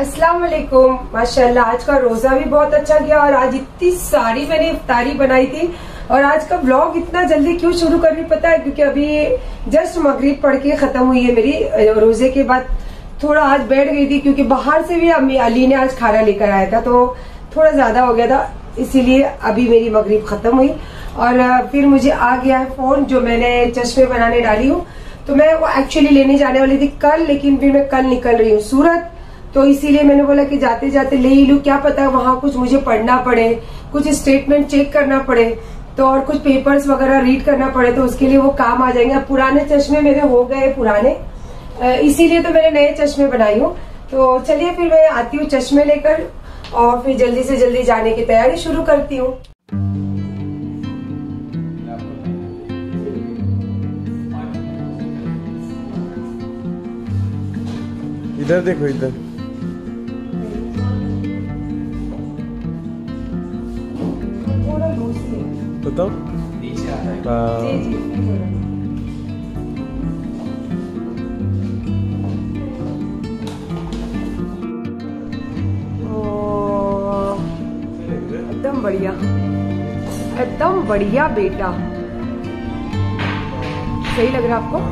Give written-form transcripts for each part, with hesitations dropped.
अस्सलाम वालेकुम। माशाल्लाह आज का रोजा भी बहुत अच्छा गया और आज इतनी सारी मैंने इफ्तारी बनाई थी। और आज का व्लॉग इतना जल्दी क्यों शुरू कर रही पता है, क्योंकि अभी जस्ट मगरिब पढ़ के खत्म हुई है मेरी। रोजे के बाद थोड़ा आज बैठ गई थी क्योंकि बाहर से भी अली ने आज खाना लेकर आया था तो थोड़ा ज्यादा हो गया था, इसीलिए अभी मेरी मगरिब खत्म हुई। और फिर मुझे आ गया है फोन जो मैंने चश्मे बनाने डाली हूँ, तो मैं वो एक्चुअली लेने जाने वाली थी कल, लेकिन फिर मैं कल निकल रही हूँ सूरत, तो इसीलिए मैंने बोला कि जाते जाते ले ही लूं, क्या पता वहां कुछ मुझे पढ़ना पड़े, कुछ स्टेटमेंट चेक करना पड़े, तो और कुछ पेपर्स वगैरह रीड करना पड़े, तो उसके लिए वो काम आ जाएंगे। अब पुराने चश्मे मेरे हो गए पुराने, इसीलिए तो मैंने नए चश्मे बनाई हूँ। तो चलिए फिर मैं आती हूँ चश्मे लेकर और फिर जल्दी से जल्दी जाने की तैयारी शुरू करती हूँ। इधर देखो, इधर बताओ। एकदम बढ़िया, एकदम बढ़िया बेटा। सही लग रहा है आपको?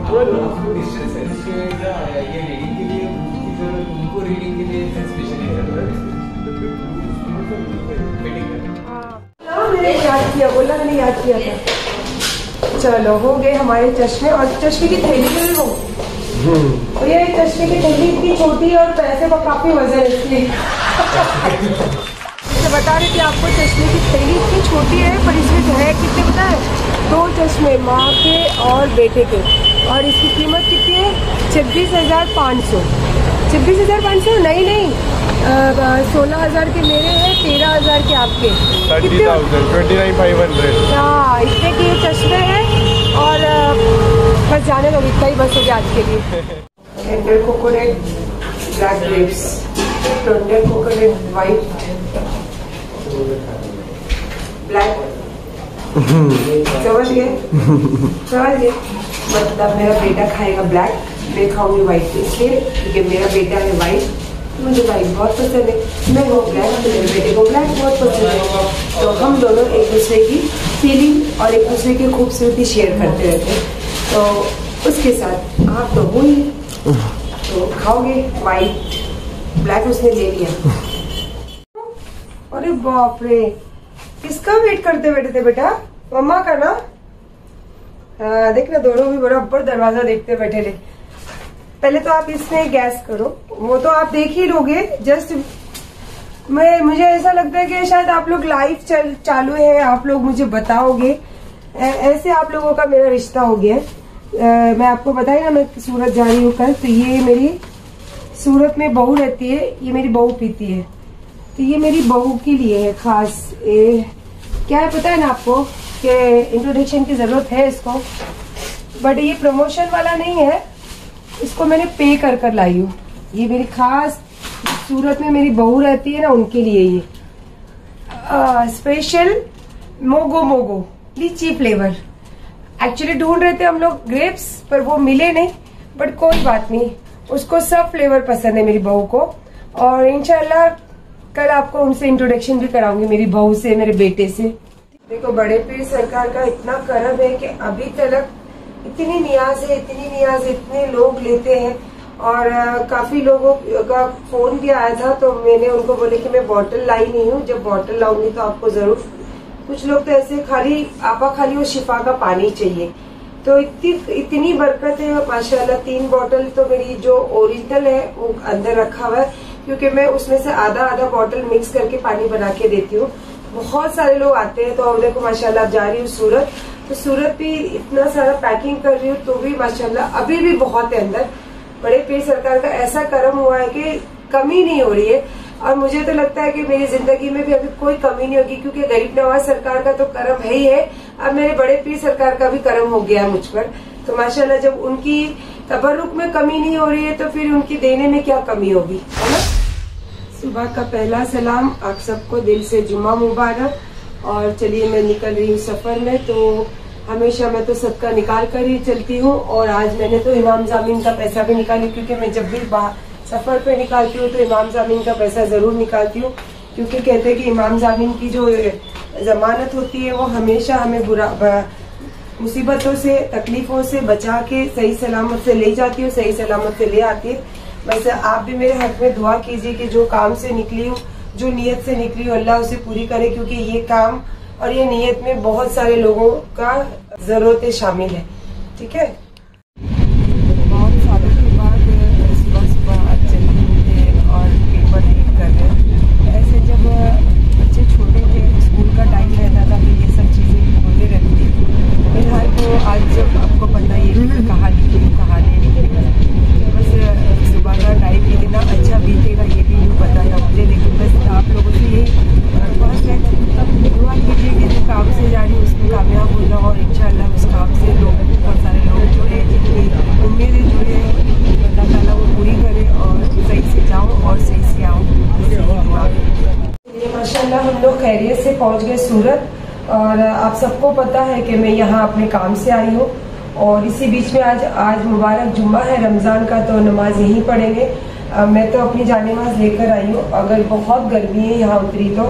उनको रीडिंग के लिए मैंने याद किया, बोला मैंने याद किया था। चलो हो गए हमारे चश्मे, और चश्मे की थैली भी हो। तो ये चश्मे की थैली इतनी छोटी है और पैसे का काफी वजन है, इसलिए बता रही थी आपको चश्मे की थैली इतनी छोटी है, पर इसमें जो है कितने पता है, 2 चश्मे माँ के और बेटे के, और इसकी कीमत कितनी है 26,500। 26,500 नहीं 16,000 के मेरे हैं, 13,000 के आपके, 29,500। हाँ इतने के ये चश्मे हैं। और बस जाने दो, इतना ही बस हो गया आज के लिए। Tender coconut black grapes, tender coconut white black, समझ गए? मतलब मेरा बेटा खाएगा ब्लैक, मैं खाऊंगी व्हाइट, इसलिए क्योंकि मेरा बेटा है व्हाइट, मुझे व्हाइट बहुत पसंद है, मैं वो ब्लैक, तो मेरे बेटे को ब्लैक बहुत पसंद है। तो हम दोनों एक दूसरे की फीलिंग और एक दूसरे की खूबसूरती शेयर करते रहते हैं। तो उसके साथ आप तो हुई, तो खाओगे व्हाइट, ब्लैक उसने ले लिया। अरे बाप रे, किसका वेट करते बैठे थे बेटा? मम्मा का ना? देखना दोनों भी बराबर दरवाजा देखते बैठे थे। पहले तो आप इसमें गैस करो, वो तो आप देख ही लोगे, जस्ट मुझे ऐसा लगता है कि शायद आप लोग लाइव चालू है, आप लोग मुझे बताओगे, ऐसे आप लोगों का मेरा रिश्ता हो गया है। मैं आपको बताई ना मैं सूरत जा रही हूँ कल, तो ये मेरी सूरत में बहू रहती है, ये मेरी बहू पीती है, तो ये मेरी बहू के लिए है खास। क्या है पता है ना आपको कि इंट्रोडक्शन की जरूरत है इसको, बट ये प्रमोशन वाला नहीं है, इसको मैंने पे कर लाई हूँ। ये मेरी खास सूरत में मेरी बहू रहती है ना, उनके लिए ये स्पेशल मोगो लीची फ्लेवर। एक्चुअली ढूंढ रहे थे हम लोग ग्रेप्स, पर वो मिले नहीं, बट कोई बात नहीं, उसको सब फ्लेवर पसंद है मेरी बहू को। और इंशाल्लाह कल आपको उनसे इंट्रोडक्शन भी कराऊंगी, मेरी बहू से, मेरे बेटे से। देखो बड़े पीर सरकार का इतना करम है कि अभी तक इतनी नियाज है, इतने लोग लेते हैं। और काफी लोगों का फोन भी आया था, तो मैंने उनको बोले कि मैं बॉटल लाई नहीं हूँ, जब बॉटल लाऊंगी तो आपको जरूर। कुछ लोग तो ऐसे खाली वो शिफा का पानी चाहिए, तो इतनी बरकत है माशाल्लाह। 3 बॉटल तो मेरी जो ओरिजिनल है वो अंदर रखा हुआ है, क्योंकि मैं उसमें से आधा बॉटल मिक्स करके पानी बना के देती हूँ। बहुत सारे लोग आते हैं, तो अब देखो माशाल्लाह जा रही हूँ सूरत, तो सूरत भी इतना सारा पैकिंग कर रही हूँ, तो भी माशाल्लाह अभी भी बहुत है अंदर। बड़े पीर सरकार का ऐसा करम हुआ है कि कमी नहीं हो रही है, और मुझे तो लगता है कि मेरी जिंदगी में भी अभी कोई कमी नहीं होगी, क्योंकि गरीब नवाज सरकार का तो करम है ही है, अब मेरे बड़े पीर सरकार का भी करम हो गया है मुझ पर। तो माशाल्लाह जब उनकी तबर्रुक में कमी नहीं हो रही है, तो फिर उनकी देने में क्या कमी होगी, है ना। सुबह का पहला सलाम आप सबको दिल से जुम्मा मुबारक। और चलिए मैं निकल रही हूँ सफर में, तो हमेशा मैं तो सदका निकाल कर ही चलती हूँ, और आज मैंने तो इमाम जामीन का पैसा भी निकाली, क्योंकि मैं जब भी सफर पे निकालती हूँ तो इमाम जामीन का पैसा जरूर निकालती हूँ, क्योंकि कहते हैं कि इमाम जामीन की जो जमानत होती है वो हमेशा हमें मुसीबतों से, तकलीफों से बचा के सही सलामत से ले जाती है, सही सलामत से ले आती है। बस आप भी मेरे हक में दुआ कीजिए कि जो काम से निकली हूँ, जो नीयत से निकली हूँ, अल्लाह उसे पूरी करे, क्योंकि ये काम और ये नीयत में बहुत सारे लोगों का जरूरतें शामिल है। ठीक है। बहुत सालों के बाद सुबह सुबह आज जल्दी उठे और पेपर रीड कर रहे हैं। ऐसे जब बच्चे छोटे थे, स्कूल का टाइम रहता था तो ये सब चीजें होते रहती थी। फिलहाल तो आज जब आपको पता ही है कि कहानी बस सुबह का टाइम कितना अच्छा बीतेगा ये भी नहीं पता था मुझे, लेकिन बस आप लोगों से यही फर्स्ट है, दुआ कीजिए कि जो काम से जा रही है उसमें कामयाब हो जाओ और इंशाल्लाह उस काम से लोग, बहुत सारे लोग जुड़े, जिनकी उम्मीदें जुड़े हैं, अल्लाह ताला वो पूरी करे और सही से जाओ और सही से आओ। ये माशाल्लाह हम लोग खैरियत से पहुंच गए सूरत, और आप सबको पता है कि मैं यहाँ अपने काम से आई हूँ, और इसी बीच में आज मुबारक जुम्मा है रमज़ान का, तो नमाज यहीं पढ़ेंगे। मैं तो अपनी जानेमाज लेकर आई हूँ, अगर बहुत गर्मी है यहाँ उतरी तो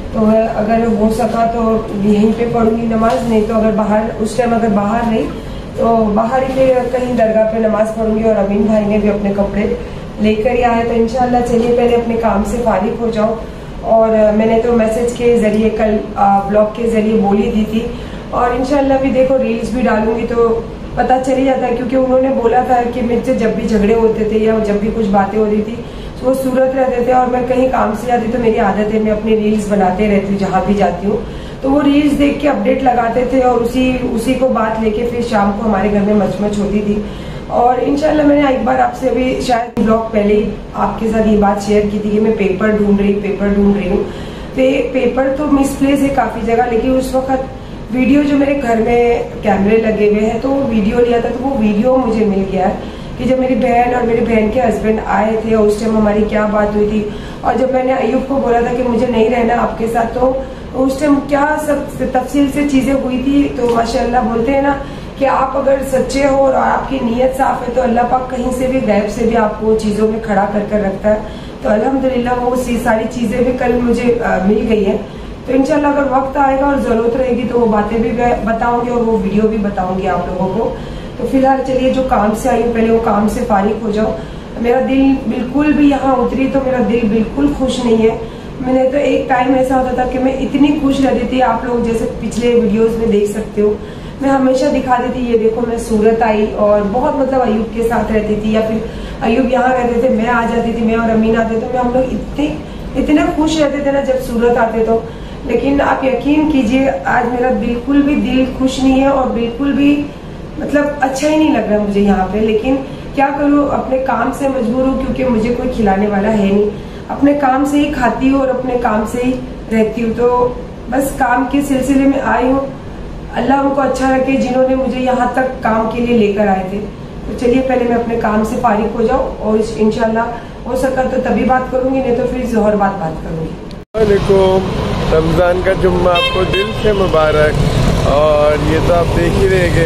अगर हो सका तो यहीं पे पढ़ूंगी नमाज, नहीं तो अगर बाहर उस टाइम अगर बाहर रही तो बाहर ही कहीं दरगाह पे नमाज पढ़ूंगी। और अमीन भाई ने भी अपने कपड़े लेकर ही आए, तो इंशाल्लाह चलिए पहले अपने काम से फारिग हो जाओ। और मैंने तो मैसेज के जरिए कल ब्लॉग के जरिए बोली दी थी, और इंशाल्लाह भी देखो रील्स भी डालूंगी तो पता चल ही जाता है, क्योंकि उन्होंने बोला था कि मुझसे जब भी झगड़े होते थे या जब भी कुछ बातें होती थी तो वो सूरत रहते थे और मैं कहीं काम से जाती तो मेरी आदत है मैं अपनी रील्स बनाते रहती हूँ जहाँ भी जाती हूँ, तो वो रील्स देख के अपडेट लगाते थे और उसी को बात लेके फिर शाम को हमारे घर में मचमच होती थी। और इंशाल्लाह मैंने एक बार आपसे अभी शायद ब्लॉग पहले ही आपके साथ ये बात शेयर की थी कि मैं पेपर ढूंढ रही हूँ। तो पेपर तो मिसप्लेस है काफी जगह, लेकिन उस वक्त वीडियो जो मेरे घर में कैमरे लगे हुए हैं तो वो वीडियो लिया था, तो वो वीडियो मुझे मिल गया है कि जब मेरी बहन और मेरी बहन के हस्बैंड आए थे और उस टाइम हमारी क्या बात हुई थी, और जब मैंने अयूब को बोला था कि मुझे नहीं रहना आपके साथ, तो उस टाइम क्या सब तफसील से चीजें हुई थी। तो माशाल्लाह बोलते हैं ना कि आप अगर सच्चे हो और आपकी नीयत साफ है तो अल्लाह पाक कहीं से भी गैब से भी आपको चीजों में खड़ा कर रखता है। तो अल्हम्दुलिल्लाह वो सारी चीजें भी कल मुझे मिल गई है, तो इंशाल्लाह अगर वक्त आएगा और जरूरत रहेगी तो वो बातें भी बताऊंगी और वो वीडियो भी बताऊंगी आप लोगों को। तो फिलहाल चलिए जो काम से आई हूँ पहले वो काम से फारिग हो जाओ। मेरा दिल बिल्कुल भी यहाँ उतरी तो मेरा दिल बिल्कुल खुश नहीं है। मैंने तो एक टाइम ऐसा होता था कि मैं इतनी खुश रहती थी, आप लोग जैसे पिछले वीडियोस में देख सकते हो, मैं हमेशा दिखाती थी ये देखो मैं सूरत आई और बहुत मतलब अयूब के साथ रहती थी, या फिर अयूब यहाँ रहते थे मैं आ जाती थी, मैं और अमीन आते तो मैं हम लोग इतने खुश रहते थे ना जब सूरत आते तो। लेकिन आप यकीन कीजिए आज मेरा बिल्कुल भी दिल खुश नहीं है और बिल्कुल भी मतलब अच्छा ही नहीं लग रहा मुझे यहाँ पे। लेकिन क्या करूँ, अपने काम से मजबूर हूँ क्योंकि मुझे कोई खिलाने वाला है नहीं, अपने काम से ही खाती हूँ और अपने काम से ही रहती हूँ। तो बस काम के सिलसिले में आई हूँ, अल्लाह उनको अच्छा रखे जिन्होंने मुझे यहाँ तक काम के लिए लेकर आए थे। तो चलिए पहले मैं अपने काम से फारिग हो जाऊँ और इंशाल्लाह हो सका तो तभी बात करूंगी, नहीं तो फिर जोहर बात करूंगी। वालेकुम, रमज़ान का जुम्मा आपको दिल से मुबारक। और ये तो आप देख ही रहेंगे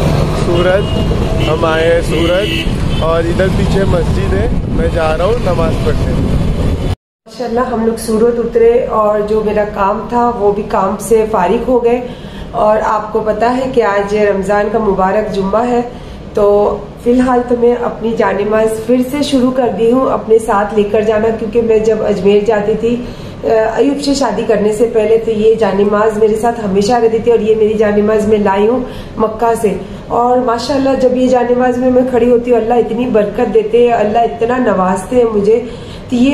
सूरत, हम आए हैं सूरत और इधर पीछे मस्जिद है, मैं जा रहा हूँ नमाज पढ़ने। माशाल्लाह हम लोग सूरत उतरे और जो मेरा काम था वो भी काम से फारिग हो गए। और आपको पता है कि आज रमज़ान का मुबारक जुम्मा है, तो फिलहाल तो मैं अपनी जानेमाज फिर से शुरू कर दी हूँ अपने साथ लेकर जाना, क्योंकि मैं जब अजमेर जाती थी अयूब से शादी करने से पहले तो ये जानेमाज मेरे साथ हमेशा रहती थी, और ये मेरी जानेमाज मैं लाई हूँ मक्का से। और माशाल्लाह जब ये जानेमाज में मैं खड़ी होती हूँ अल्लाह इतनी बरकत देते हैं, अल्लाह इतना नवाजते हैं मुझे, तो ये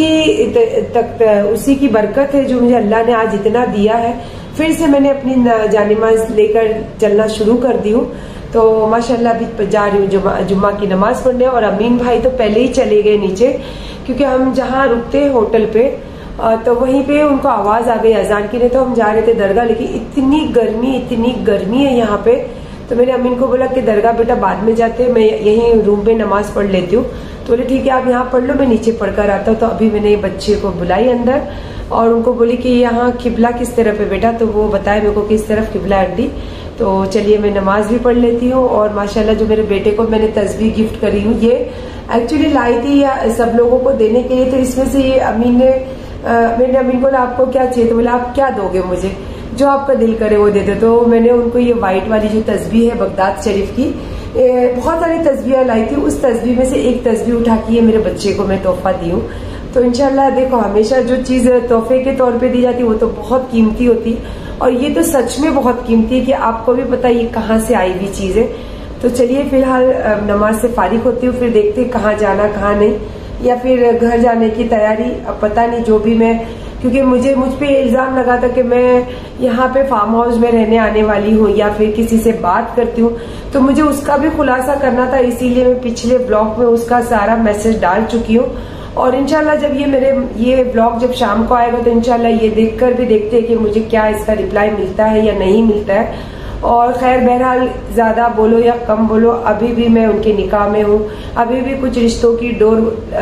उसी की बरकत है जो मुझे अल्लाह ने आज इतना दिया है। फिर से मैंने अपनी जानेमाज लेकर चलना शुरू कर दी हूँ, तो माशाल्लाह अभी जा रही हूँ जुम्मा की नमाज पढ़ने। और अमीन भाई तो पहले ही चले गए नीचे, क्योंकि हम जहाँ रुकते हैं होटल पे तो वहीं पे उनको आवाज आ गई अजान की, नहीं तो हम जा रहे थे दरगाह, लेकिन इतनी गर्मी है यहाँ पे। तो मैंने अमीन को बोला कि दरगाह बेटा बाद में जाते, मैं यहीं रूम पे नमाज पढ़ लेती हूँ। तो बोले ठीक है आप यहाँ पढ़ लो, मैं नीचे पढ़कर आता हूँ। तो अभी मैंने बच्चे को बुलाई अंदर और उनको बोली कि यहाँ किबला किस तरफ है बेटा, तो वो बताए मेरे को किस तरफ किबला आंटी। तो चलिए मैं नमाज भी पढ़ लेती हूँ। और माशाल्लाह जो मेरे बेटे को मैंने तस्बीह गिफ्ट करी हूँ, ये एक्चुअली लाई थी या सब लोगों को देने के लिए, तो इसमें से ये अमीन ने मैंने अमीन बोला आपको क्या चाहिए, तो बोला आप क्या दोगे मुझे, जो आपका दिल करे वो दे दो। तो मैंने उनको ये व्हाइट वाली जो तस्बीह है बगदाद शरीफ की, बहुत सारी तस्बीहें लाई थी, उस तस्बीह में से एक तस्बीह उठा के मेरे बच्चे को मैं तोहफा दी हूँ। तो इंशाल्लाह देखो, हमेशा जो चीज तोहफे के तौर पे दी जाती है वो तो बहुत कीमती होती है, और ये तो सच में बहुत कीमती है कि आपको भी पता ये कहाँ से आई हुई चीज है। तो चलिए फिलहाल नमाज से फारिग होती हूँ, फिर देखते हैं कहाँ जाना कहाँ नहीं, या फिर घर जाने की तैयारी। अब पता नहीं, जो भी मैं, क्योंकि मुझ पे इल्जाम लगा था कि मैं यहाँ पे फार्म हाउस में रहने आने वाली हूँ या फिर किसी से बात करती हूँ, तो मुझे उसका भी खुलासा करना था, इसीलिए मैं पिछले ब्लॉग में उसका सारा मैसेज डाल चुकी हूँ। और इंशाल्लाह जब ये ब्लॉग जब शाम को आएगा तो इंशाल्लाह ये देखकर भी देखते हैं कि मुझे क्या इसका रिप्लाई मिलता है या नहीं मिलता है। और खैर बहरहाल ज्यादा बोलो या कम बोलो, अभी भी मैं उनके निकाह में हूँ, अभी भी कुछ रिश्तों की डोर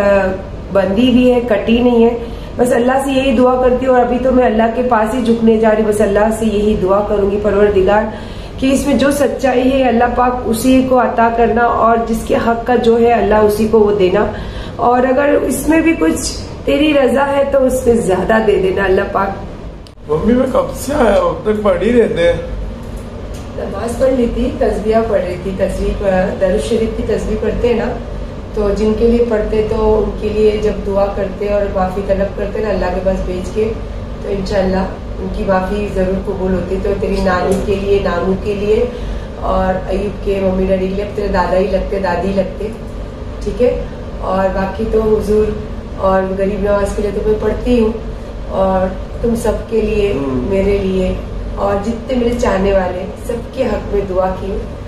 बंदी हुई है, कटी नहीं है। बस अल्लाह से यही दुआ करती हूँ, और अभी तो मैं अल्लाह के पास ही झुकने जा रही हूँ। बस अल्लाह से यही दुआ करूंगी, परवरदिगार कि इसमें जो सच्चाई है अल्लाह पाक उसी को अता करना, और जिसके हक का जो है अल्लाह उसी को वो देना, और अगर इसमें भी कुछ तेरी रजा है तो उसमें ज्यादा दे देना अल्लाह पाक। मम्मी मैं कब से आया हूँ, अब तक पढ़ ही रहते हैं। नमाज पढ़ ली थी, तस्बीह पढ़ रही थी, दरूद शरीफ की तस्बीह पढ़ते हैं ना, तो जिनके लिए पढ़ते तो उनके लिए जब दुआ करते और माफी तलब करते ना अल्लाह के पास भेज के, तो इंशाल्लाह उनकी माफी जरूर कबूल होती। तो तेरी नानी के लिए, नानू के लिए, और अयूब के मम्मी डैडी के लिए, तेरे दादा ही लगते, दादी लगते, ठीक है। और बाकी तो हुजूर और गरीब नवाज के लिए तो मैं पढ़ती हूँ, और तुम सबके लिए, मेरे लिए, और जितने मेरे चाहने वाले सबके हक में दुआ की,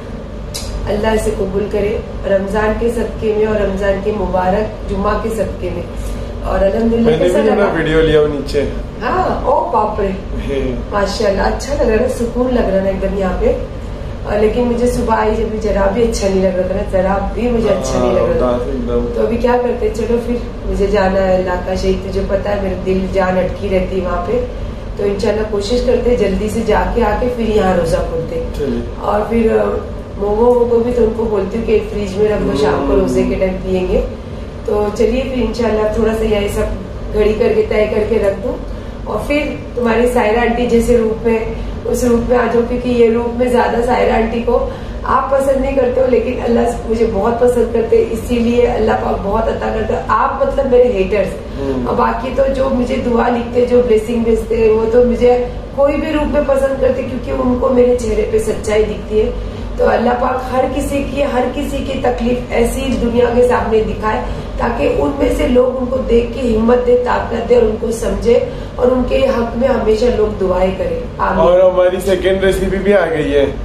अल्लाह इसे कबूल करे रमजान के सदके में और रमजान के मुबारक जुम्मा के सदके में। और अल्हम्दुलिल्लाह कैसा लगा, वीडियो लिया नीचे। हाँ, ओ बाप रे, माशाल्लाह अच्छा लग रहा है, सुकून लग रहा है एकदम यहाँ पे। लेकिन मुझे सुबह आई जब जरा भी अच्छा नहीं लग रहा था ना, जरा भी मुझे अच्छा नहीं लग रहा था। तो अभी क्या करते, चलो फिर मुझे जाना है इलाका शहीद, तुझे पता है मेरा दिल जान अटकी रहती है वहाँ पे, तो इंशाल्लाह कोशिश करते जल्दी से जाके आके फिर यहाँ रोजा खोलते, और फिर मोमो को भी तो उनको बोलती हूँ कि फ्रिज में रख दो, शाम को रोजे के टाइम पियेंगे। तो चलिए फिर इंशाल्लाह थोड़ा सा यही सब घड़ी करके तय करके रख दूँ, और फिर तुम्हारी सायरा आंटी जैसे रूप में, उस रूप में आ जाओ, क्योंकि ये रूप में ज्यादा सायरा आंटी को आप पसंद नहीं करते हो, लेकिन अल्लाह मुझे बहुत पसंद करते, इसीलिए अल्लाह पाक बहुत अता करते हैं। आप मतलब मेरे हेटर्स, और बाकी तो जो मुझे दुआ लिखते, जो ब्लेसिंग भेजते हैं, वो तो मुझे कोई भी रूप में पसंद करते, क्योंकि उनको मेरे चेहरे पे सच्चाई दिखती है। तो अल्लाह पाक हर किसी की तकलीफ ऐसी दुनिया के सामने दिखाए, ताकि उनमें से लोग उनको देख के हिम्मत दे, ताकत दे, और उनको समझे, और उनके हक में हमेशा लोग दुआएं करें। और हमारी सेकेंड रेसिपी भी आ गई है,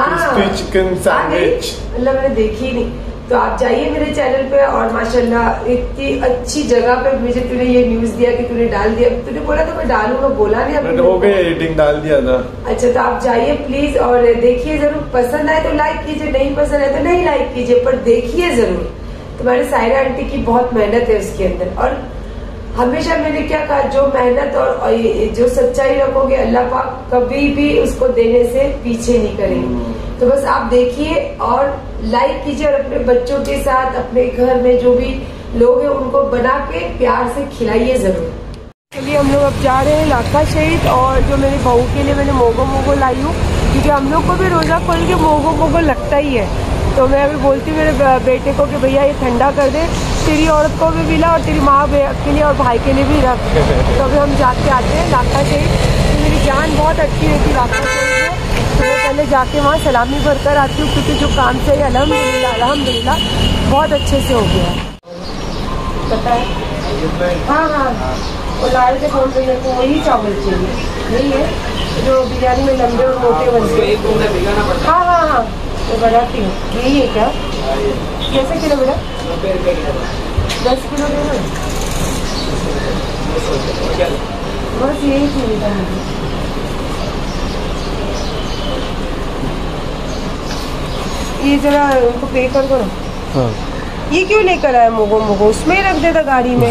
चिकन सैंडविच। अल्लाह मैंने देखी नहीं, तो आप जाइए मेरे चैनल पे, और माशाल्लाह इतनी अच्छी जगह पे मुझे तूने ये न्यूज दिया कि तूने डाल दिया, तूने बोला तो मैं डालूंगा, बोला नहीं, हो गई एडिटिंग, डाल दिया था। अच्छा, तो आप जाइए प्लीज और देखिए जरूर, पसंद आए तो लाइक कीजिए, नहीं पसंद आए तो नहीं लाइक कीजिए, पर देखिए जरूर। तुम्हारे सायरा आंटी की बहुत मेहनत है उसके अंदर, और हमेशा मैंने क्या कहा, जो मेहनत और जो सच्चाई रखोगे अल्लाह पाक कभी भी उसको देने से पीछे नहीं करेंगे। तो बस आप देखिए और लाइक कीजिए, और अपने बच्चों के साथ, अपने घर में जो भी लोग हैं उनको बना के प्यार से खिलाइए जरूर। चलिए हम लोग अब जा रहे हैं इलाका शहीद, और जो मेरी बहू के लिए मैंने मोगो लाई हूँ, क्योंकि हम लोग को भी रोजा खोल के मोगो लगता ही है। तो मैं अभी बोलती हूँ मेरे बेटे को कि भैया ये ठंडा कर दे, तेरी औरत को भी मिला और तेरी माँ के लिए और भाई के लिए भी रख। तो अभी हम जाके आते हैं इलाका शहीद, तो मेरी जान बहुत अच्छी रहती है इलाका शहीद में, तो मैं पहले जाके वहाँ सलामी भरकर आती हूँ, क्योंकि जो काम से अल्हम्दुलिल्लाह बहुत अच्छे से हो गया है। पता है, हाँ, और लाल के फोन पे मेरे को वही चावल चाहिए, यही है जो बिरयानी में लंबे और मोटे बनते हैं। हाँ, मैं बनाती हूँ, यही है क्या, कैसे किलो मेरा? 10 किलो देना, बस यही चाहिए था मुझे। ये जरा उनको पे कर दो ना। हाँ। ये क्यों लेकर आया मोगो, उसमें ही रख देता गाड़ी में।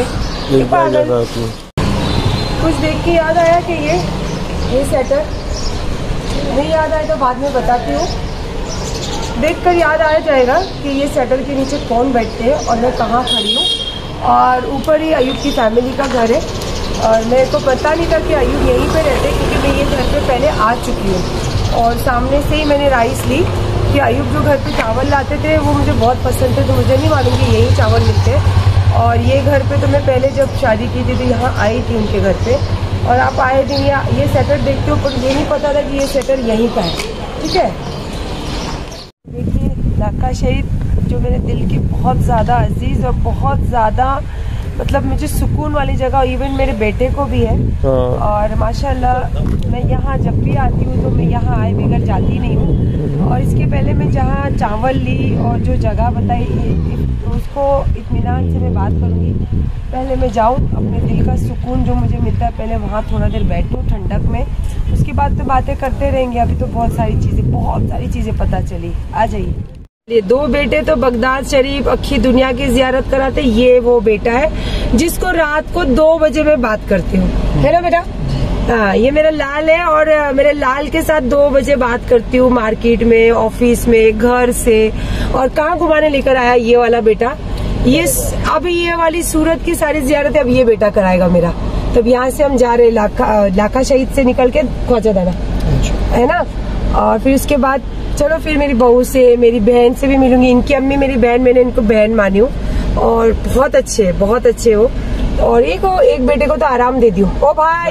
कुछ देख के याद आया कि ये सेटर नहीं याद आया तो बाद में बताती हूँ। देखकर याद आ जाएगा कि ये शटर के नीचे कौन बैठते हैं और मैं कहाँ खड़ी हूँ। और ऊपर ही अयूब की फैमिली का घर है और मेरे को पता नहीं था कि अयूब यहीं पे रहते, क्योंकि मैं ये घर पे पहले आ चुकी हूँ और सामने से ही मैंने राइस ली कि अयूब जो घर पे चावल लाते थे वो मुझे बहुत पसंद थे, तो मुझे नहीं मालूम कि यही चावल मिलते हैं। और ये घर पे तो मैं पहले जब शादी की थी तो यहाँ आई थी उनके घर पे, और आप आए दिन ये शटर देखते हो, पर ये नहीं पता था कि ये शटर यहीं का है। ठीक है, देखिए लाका शहीद जो मेरे दिल की बहुत ज़्यादा अजीज़ और बहुत ज़्यादा मतलब मुझे सुकून वाली जगह, इवन मेरे बेटे को भी है। और माशाल्लाह मैं यहाँ जब भी आती हूँ तो मैं यहाँ आए बगैर जाती नहीं हूँ। और इसके पहले मैं जहाँ चावल ली और जो जगह बताई उसको इत्मीनान से मैं बात करूँगी। पहले मैं जाऊँ, अपने दिल का सुकून जो मुझे मिलता है पहले वहाँ थोड़ा देर बैठूँ ठंडक में, उसके बाद तो बातें करते रहेंगे। अभी तो बहुत सारी चीज़ें पता चली। आ जाइए। ये दो बेटे तो बगदाद शरीफ अक्खी दुनिया की जियारत कराते। ये वो बेटा है जिसको रात को 2 बजे मैं बात करती हूँ, है ना बेटा? हाँ, ये मेरा लाल है और मेरे लाल के साथ 2 बजे बात करती हूँ, मार्केट में, ऑफिस में, घर से। और कहाँ घुमाने लेकर आया ये वाला बेटा? ये अभी ये वाली सूरत की सारी जियारतें अब ये बेटा कराएगा मेरा। तब यहाँ से हम जा रहे लाका शहीद से निकल के ख्वाजा दाना, है ना? और फिर उसके बाद चलो फिर मेरी बहू से, मेरी बहन से भी मिलूंगी। इनकी अम्मी मेरी बहन, मैंने इनको बहन मानी हूँ और बहुत अच्छे हो। और एक बेटे को तो आराम दे दियो। ओ भाई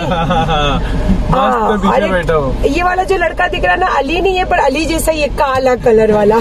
अरे ये वाला जो लड़का दिख रहा है ना, अली नहीं है पर अली जैसा ये काला कलर वाला।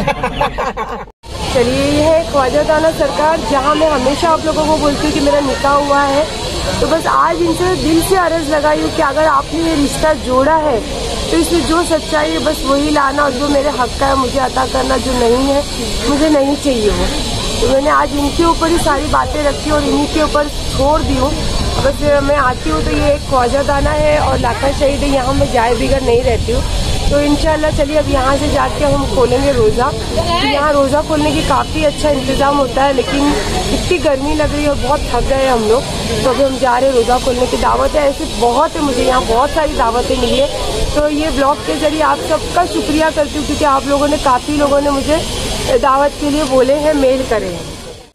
चलिए, ये है ख्वाजा दाना सरकार, जहाँ मैं हमेशा आप लोगों को बोलती हूँ कि मेरा निकाह हुआ है। तो बस आज इनसे दिल से अर्ज लगाई हूँ कि अगर आपने ये रिश्ता जोड़ा है तो इसमें जो सच्चाई है बस वही लाना, और जो मेरे हक का है मुझे अता करना, जो नहीं है मुझे नहीं चाहिए वो। तो मैंने आज इनके ऊपर ही सारी बातें रखी और इन्हीं के ऊपर छोड़ दी हूँ। बस मैं आती हूँ तो ये एक ख्वाजा दाना है और लाका शहीद है, यहाँ मैं जाए बिगर नहीं रहती हूँ। तो इंशाल्लाह चलिए अब यहाँ से जाके हम खोलेंगे रोज़ा। तो यहाँ रोज़ा खोलने की काफ़ी अच्छा इंतज़ाम होता है, लेकिन इतनी गर्मी लग रही है और बहुत थक गए हम लोग, तो अभी हम जा रहे हैं रोज़ा खोलने की। दावतें ऐसे बहुत है, मुझे यहाँ बहुत सारी दावतें मिली है। तो ये ब्लॉग के जरिए आप सबका शुक्रिया करती हूँ, क्योंकि आप लोगों ने, काफ़ी लोगों ने मुझे दावत के लिए बोले हैं, मेल करे हैं।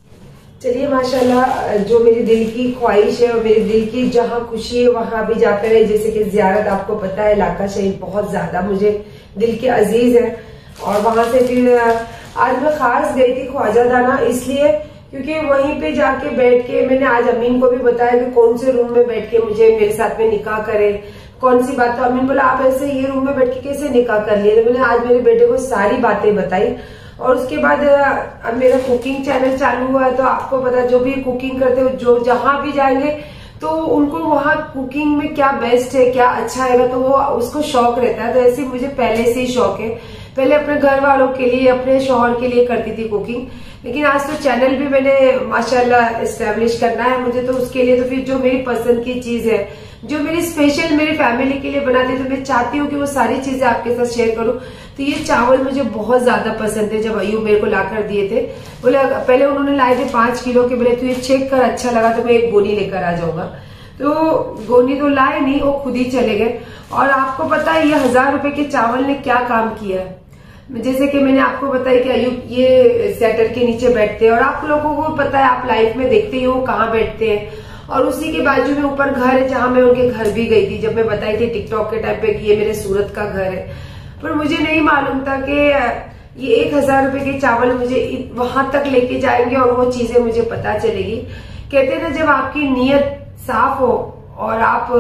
चलिए माशाल्लाह, जो मेरी दिल की ख्वाहिश है और मेरे दिल की जहाँ खुशी है वहाँ भी जाकर है। जैसे कि जियारत, आपको पता है लाका शहीद बहुत ज्यादा मुझे दिल के अजीज है। और वहां से फिर आज मैं खास गई थी ख्वाजा दाना, इसलिए क्योंकि वहीं पे जाके बैठ के मैंने आज अमीन को भी बताया कि कौन से रूम में बैठ के मुझे मेरे साथ में निकाह करे, कौन सी बात। तो अमीन बोला आप ऐसे ये रूम में बैठ के कैसे निकाह कर लिए? तो मैंने आज मेरे बेटे को सारी बातें बताई। और उसके बाद अब मेरा कुकिंग चैनल चालू हुआ है, तो आपको पता, जो भी कुकिंग करते हो, जो जहां भी जाएंगे तो उनको वहाँ कुकिंग में क्या बेस्ट है, क्या अच्छा है, तो वो उसको शौक रहता है। तो ऐसे मुझे पहले से ही शौक है, पहले अपने घर वालों के लिए, अपने शौहर के लिए करती थी कुकिंग, लेकिन आज तो चैनल भी मैंने माशाल्लाह एस्टेब्लिश करना है मुझे। तो उसके लिए तो फिर जो मेरी पसंद की चीज है, जो मेरी स्पेशल मेरी फैमिली के लिए बनाती है, तो मैं चाहती हूँ कि वो सारी चीजें आपके साथ शेयर करूँ। तो ये चावल मुझे बहुत ज्यादा पसंद है। जब अयूब मेरे को लाकर दिए थे, बोले पहले उन्होंने लाए थे 5 किलो के, बोले तू ये चेक कर, अच्छा लगा तो मैं एक गोनी लेकर आ जाऊंगा। तो गोनी तो लाए नहीं, वो खुद ही चले गए। और आपको पता है ये 1000 रुपए के चावल ने क्या काम किया है। जैसे कि मैंने आपको बताया कि अयूब ये सेटर के नीचे बैठते हैं, और आप लोगों को पता है, आप लाइफ में देखते ही वो कहाँ बैठते हैं। और उसी के बाजू में ऊपर घर है, जहां मैं उनके घर भी गई थी, जब मैं बताई थी टिकटॉक के टाइम पे कि ये मेरे सूरत का घर है। पर मुझे नहीं मालूम था कि ये 1000 रुपए के चावल मुझे वहां तक लेके जाएंगे और वो चीजें मुझे पता चलेगी। कहते हैं ना, जब आपकी नीयत साफ हो और आप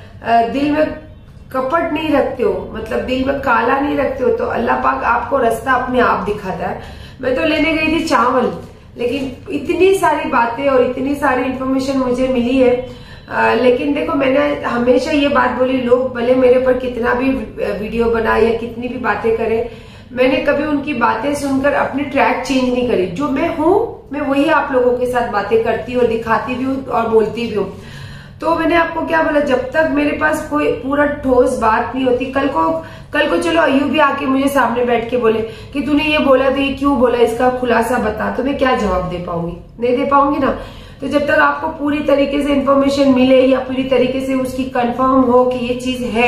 दिल में कपट नहीं रखते हो, मतलब दिल में काला नहीं रखते हो, तो अल्लाह पाक आपको रास्ता अपने आप दिखाता है। मैं तो लेने गई थी चावल, लेकिन इतनी सारी बातें और इतनी सारी इन्फॉर्मेशन मुझे मिली है। लेकिन देखो, मैंने हमेशा ये बात बोली, लोग भले मेरे पर कितना भी वीडियो बनाए या कितनी भी बातें करें, मैंने कभी उनकी बातें सुनकर अपनी ट्रैक चेंज नहीं करी। जो मैं हूं, मैं वही आप लोगों के साथ बातें करती और दिखाती भी हूँ और बोलती भी हूँ। तो मैंने आपको क्या बोला, जब तक मेरे पास कोई पूरा ठोस बात नहीं होती, कल को चलो अयूब भी आके मुझे सामने बैठ के बोले कि तूने ये बोला तो ये क्यों बोला, इसका खुलासा बता, तो मैं क्या जवाब दे पाऊंगी? नहीं दे पाऊंगी ना। तो जब तक आपको पूरी तरीके से इन्फॉर्मेशन मिले या पूरी तरीके से उसकी कंफर्म हो कि ये चीज है,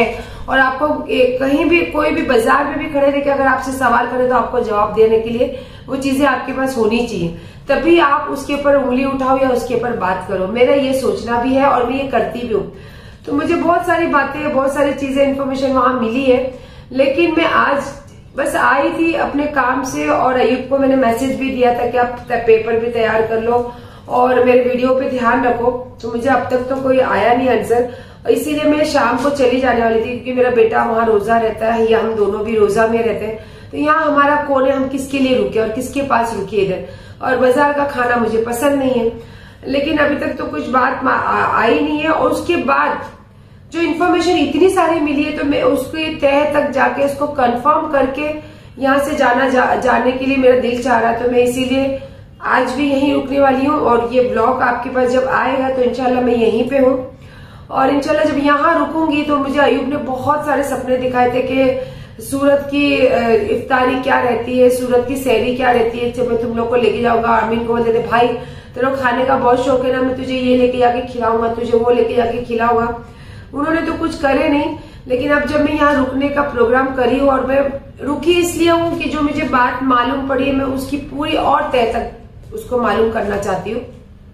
और आपको कहीं भी कोई भी बाजार में भी खड़े रह के अगर आपसे सवाल करे तो आपको जवाब देने के लिए वो चीजें आपके पास होनी चाहिए, तभी आप उसके ऊपर उंगली उठाओ या उसके ऊपर बात करो। मेरा ये सोचना भी है और मैं ये करती भी हूँ। तो मुझे बहुत सारी बातें, बहुत सारी चीजें, इन्फॉर्मेशन वहां मिली है, लेकिन मैं आज बस आई थी अपने काम से और अयूब को मैंने मैसेज भी दिया था कि आप पेपर भी तैयार कर लो और मेरे वीडियो पे ध्यान रखो। तो मुझे अब तक तो कोई आया नहीं आंसर, इसीलिए मैं शाम को चली जाने वाली थी क्योंकि मेरा बेटा वहां रोजा रहता है या हम दोनों भी रोजा में रहते हैं। तो यहाँ हमारा कौन है, हम किसके लिए रुके और किसके पास रुके इधर, और बाजार का खाना मुझे पसंद नहीं है। लेकिन अभी तक तो कुछ बात आई नहीं है। और उसके बाद जो इन्फॉर्मेशन इतनी सारी मिली है तो मैं उसके तह तक जाके उसको कंफर्म करके यहाँ से जाने के लिए मेरा दिल चाह रहा। तो मैं इसीलिए आज भी यहीं रुकने वाली हूँ और ये ब्लॉग आपके पास जब आएगा तो इंशाल्लाह मैं यहीं पे हूँ। और इंशाल्लाह जब यहाँ रुकूंगी तो मुझे अयूब ने बहुत सारे सपने दिखाए थे कि सूरत की इफ्तारी क्या रहती है, सूरत की सहरी क्या रहती है, जब मैं तुम लोग को लेके जाऊंगा। आमीन को बोलते थे भाई तेरे को खाने का बहुत शौक है ना, मैं तुझे ये लेके जाके खिलाऊंगा, तुझे वो लेके जाके खिलाऊंगा। उन्होंने तो कुछ करे नहीं, लेकिन अब जब मैं यहाँ रुकने का प्रोग्राम करी हूँ और मैं रुकी इसलिए हूँ कि जो मुझे बात मालूम पड़ी है मैं उसकी पूरी और तह तक उसको मालूम करना चाहती हूँ।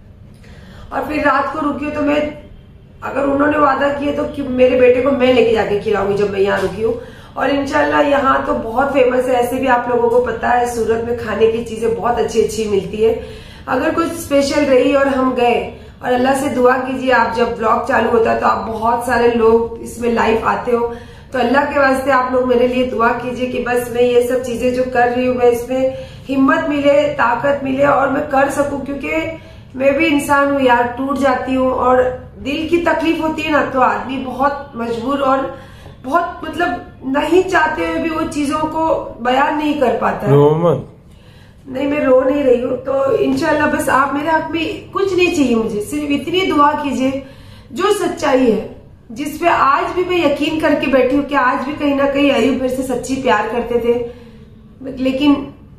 और फिर रात को रुकी हूँ तो मैं, अगर उन्होंने वादा किया तो मेरे बेटे को मैं लेके जाके खिलाऊंगी जब मैं यहाँ रुकी हूँ। और इंशाल्लाह यहाँ तो बहुत फेमस है, ऐसे भी आप लोगों को पता है सूरत में खाने की चीजें बहुत अच्छी अच्छी मिलती है। अगर कुछ स्पेशल रही और हम गए, और अल्लाह से दुआ कीजिए आप जब ब्लॉग चालू होता है तो आप बहुत सारे लोग इसमें लाइव आते हो, तो अल्लाह के वास्ते आप लोग मेरे लिए दुआ कीजिए कि बस मैं ये सब चीजें जो कर रही हूँ मैं इसमें हिम्मत मिले, ताकत मिले और मैं कर सकूं, क्योंकि मैं भी इंसान हूँ यार, टूट जाती हूँ और दिल की तकलीफ होती है ना, तो आदमी बहुत मजबूर और बहुत मतलब नहीं चाहते हुए भी वो चीजों को बयान नहीं कर पाता है। नहीं मैं रो नहीं रही हूँ। तो इंशाल्लाह बस आप मेरे हक में कुछ नहीं चाहिए, मुझे सिर्फ इतनी दुआ कीजिए जो सच्चाई है, जिसपे आज भी मैं यकीन करके बैठी हूँ कि आज भी कहीं ना कहीं अयूब मेरे से सच्ची प्यार करते थे। लेकिन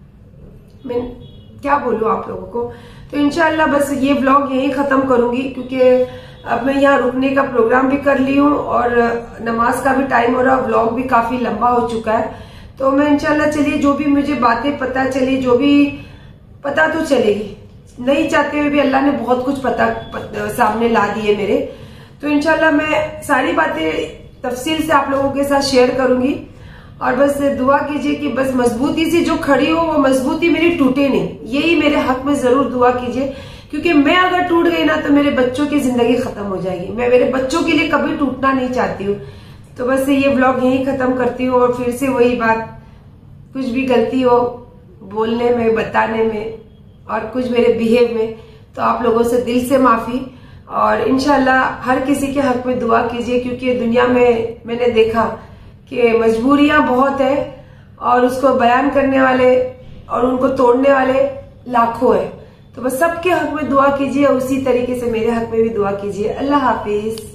मैं क्या बोलूँ आप लोगों को। तो इंशाल्लाह बस ये व्लॉग यही खत्म करूंगी क्योंकि अब मैं यहाँ रुकने का प्रोग्राम भी कर ली हूँ और नमाज का भी टाइम हो रहा है, व्लॉग भी काफी लंबा हो चुका है। तो मैं इंशाल्लाह चलिए जो भी मुझे बातें पता चली, जो भी पता तो चलेगी, नहीं चाहते हुए भी अल्लाह ने बहुत कुछ सामने ला दिए मेरे। तो इंशाल्लाह मैं सारी बातें तफसील से आप लोगों के साथ शेयर करूंगी। और बस दुआ कीजिए कि बस मजबूती से जो खड़ी हो वो मजबूती मेरी टूटे नहीं, यही मेरे हक में जरूर दुआ कीजिए, क्योंकि मैं अगर टूट गई ना तो मेरे बच्चों की जिंदगी खत्म हो जाएगी। मैं मेरे बच्चों के लिए कभी टूटना नहीं चाहती हूँ। तो बस ये व्लॉग यही खत्म करती हूँ और फिर से वही बात, कुछ भी गलती हो बोलने में, बताने में और कुछ मेरे बिहेव में, तो आप लोगों से दिल से माफी। और इंशाल्लाह हर किसी के हक में दुआ कीजिए, क्योंकि दुनिया में मैंने देखा कि मजबूरियां बहुत है और उसको बयान करने वाले और उनको तोड़ने वाले लाखों है। तो बस सबके हक में दुआ कीजिए, उसी तरीके से मेरे हक में भी दुआ कीजिए। अल्लाह हाफिज।